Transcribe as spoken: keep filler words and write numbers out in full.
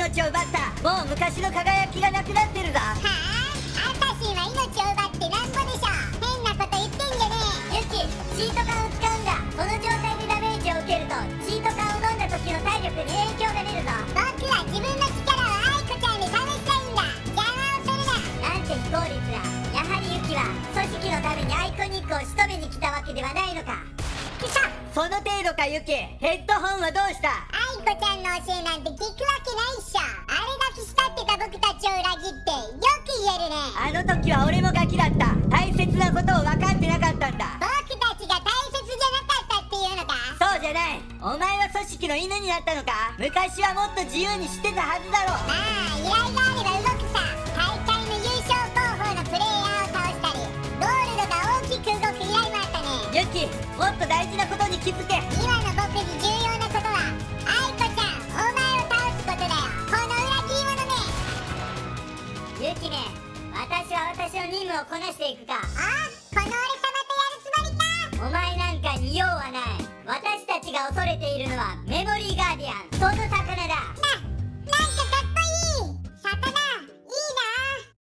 命を奪った。もう昔の輝きがなくなってるぞ。 はあ、アサシンは命を奪ってなんぼでしょ。変なこと言ってんじゃねえ。 ユキ、シート缶を使うんだ。その状態でダメージを受けるとシート缶を飲んだ時の体力に影響が出るぞ。 僕は自分の力をアイコちゃんで試したいんだ。邪魔をするな。 なんて非効率だ。やはりユキは組織のためにアイコニックを仕留めに来たわけではないのか。 くそ。 その程度かユキ。ヘッドホンはどうした？ アイコちゃんの教えなんて聞くわけないっしょ。あれだけ慕ってた僕たちを裏切ってよく言えるね。 あの時は俺もガキだった。大切なことを分かってなかったんだ。 僕たちが大切じゃなかったっていうのか。 そうじゃない。お前は組織の犬になったのか。昔はもっと自由に知ってたはずだろ。 まあ依頼があれば動くさ。大会の優勝候補のプレイヤーを倒したりゴールドが大きく動く依頼もあったね。 ユキ、もっと大事なことに気づけ。 今の僕に重要なことはアイコちゃん、お前を倒すことだよ。この裏切り者ね。 ユキね、私は私の任務をこなしていくか。 あ